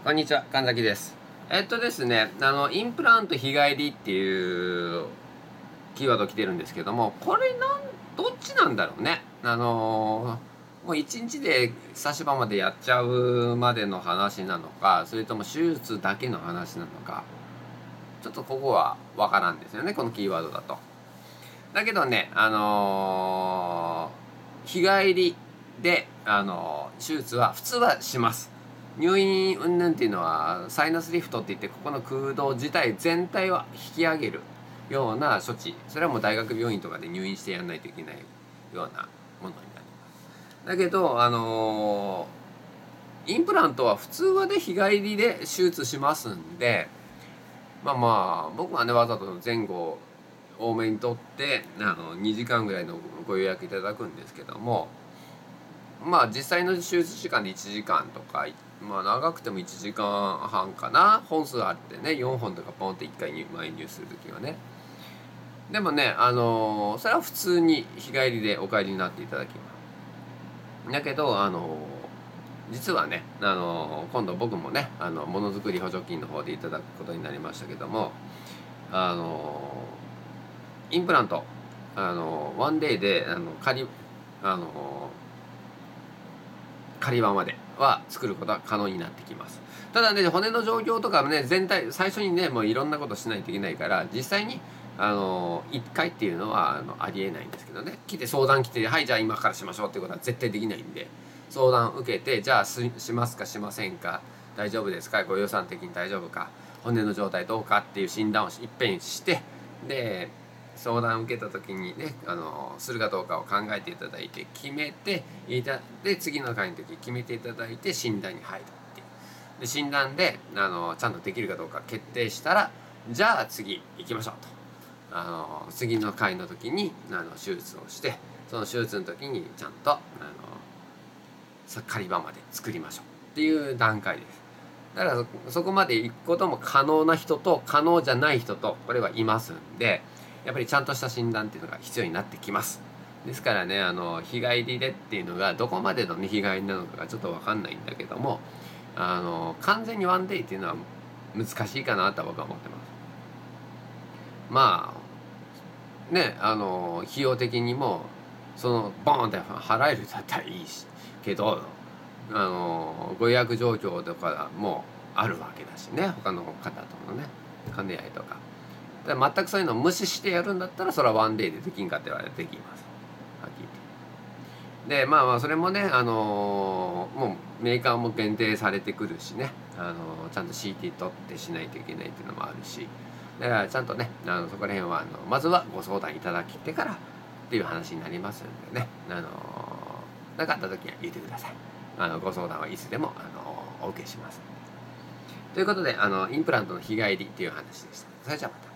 こんにちは、神崎です。ですね、インプラント日帰りっていうキーワード来てるんですけども、これどっちなんだろうね。もう一日で差し歯までやっちゃうまでの話なのか、それとも手術だけの話なのか、ちょっとここはわからんですよね、このキーワードだと。だけどね、日帰りで、手術は普通はします。入院云々っていうのはサイナスリフトっていって、ここの空洞自体全体を引き上げるような処置、それはもう大学病院とかで入院してやんないといけないようなものになります。だけどインプラントは普通はね日帰りで手術しますんで、僕はねわざと前後多めにとって2時間ぐらいのご予約いただくんですけども、実際の手術時間で1時間とか、長くても1時間半かな。本数あってね4本とかポンって1回に前入する時はね。でもねそれは普通に日帰りでお帰りになっていただきます。だけど実はね今度僕もねものづくり補助金の方でいただくことになりましたけども、インプラントワンデイで仮歯までは作ることは可能になってきます。ただね骨の状況とかね全体最初にねもういろんなことしないといけないから、実際に1回っていうのはありえないんですけどね、相談来てはいじゃあ今からしましょうっていうことは絶対できないんで、相談受けてじゃあしますかしませんか、大丈夫ですか、ご予算的に大丈夫か、骨の状態どうかっていう診断をいっぺんして、で相談を受けた時にねするかどうかを考えていただいて決めてで次の回の時決めていただいて診断に入るっていう。で診断でちゃんとできるかどうか決定したら、じゃあ次行きましょうと、次の回の時に手術をして、その手術の時にちゃんと仮歯まで作りましょうっていう段階です。だからそこまで行くことも可能な人と可能じゃない人とこれはいますんで、やっぱりちゃんとした診断っていうのが必要になってきます。ですからね日帰りでっていうのがどこまでの、ね、日帰りなのかがちょっと分かんないんだけども、完全にワンデイっていうのは難しいかなと僕は思ってます。費用的にもそのボーンって払えるだったらいいしけど、ご予約状況とかもあるわけだしね、他の方とのね兼ね合いとか。全くそういうのを無視してやるんだったらそれはワンデイでできんかって言われてできます、はっきり言って。でそれもねもうメーカーも限定されてくるしね、ちゃんと CT 取ってしないといけないっていうのもあるし、だからちゃんとねそこら辺はまずはご相談いただきてからっていう話になりますんでね、なかった時には言ってください。ご相談はいつでもお受けします。ということでインプラントの日帰りっていう話でした。それじゃあまた。